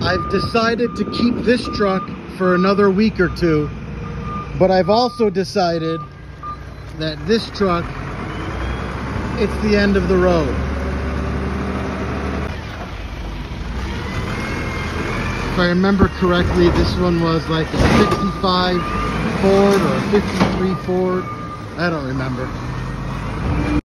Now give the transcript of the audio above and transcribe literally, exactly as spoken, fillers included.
I've decided to keep this truck for another week or two, but I've also decided that this truck, it's the end of the road. If I remember correctly, this one was like a sixty-five Ford or a fifty-three Ford. I don't remember.